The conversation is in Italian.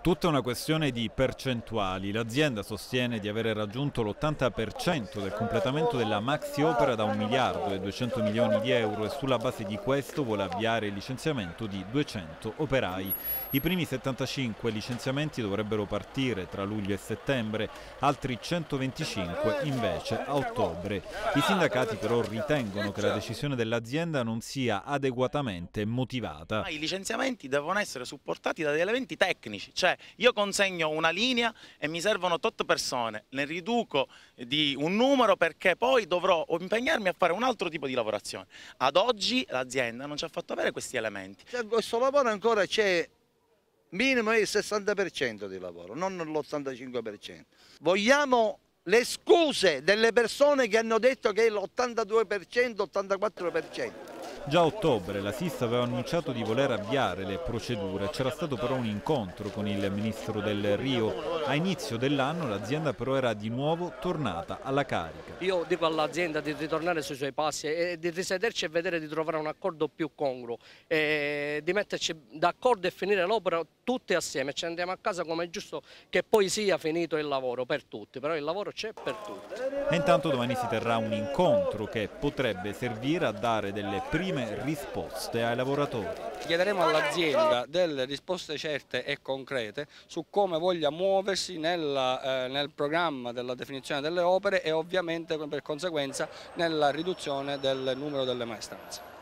Tutta una questione di percentuali. L'azienda sostiene di avere raggiunto l'80% del completamento della maxi opera da 1 miliardo e 200 milioni di euro e sulla base di questo vuole avviare il licenziamento di 200 operai. I primi 75 licenziamenti dovrebbero partire tra luglio e settembre, altri 125 invece a ottobre. I sindacati però ritengono che la decisione dell'azienda non sia adeguatamente motivata. I licenziamenti devono essere supportati da degli elementi tecnici, cioè io consegno una linea e mi servono tot persone, ne riduco di un numero perché poi dovrò impegnarmi a fare un altro tipo di lavorazione. Ad oggi l'azienda non ci ha fatto avere questi elementi. Questo lavoro ancora c'è minimo il 60% di lavoro, non l'85%. Vogliamo le scuse delle persone che hanno detto che è l'82%, 84%. Già a ottobre la SIS aveva annunciato di voler avviare le procedure, c'era stato però un incontro con il ministro del Rio. A inizio dell'anno l'azienda però era di nuovo tornata alla carica. Io dico all'azienda di ritornare sui suoi passi e di risederci e vedere di trovare un accordo più congruo, di metterci d'accordo e finire l'opera tutti assieme. Ci andiamo a casa come è giusto che poi sia finito il lavoro per tutti, però il lavoro c'è per tutti. E intanto domani si terrà un incontro che potrebbe servire a dare delle prime risposte ai lavoratori. Chiederemo all'azienda delle risposte certe e concrete su come voglia muoversi nel programma della definizione delle opere e ovviamente per conseguenza nella riduzione del numero delle maestranze.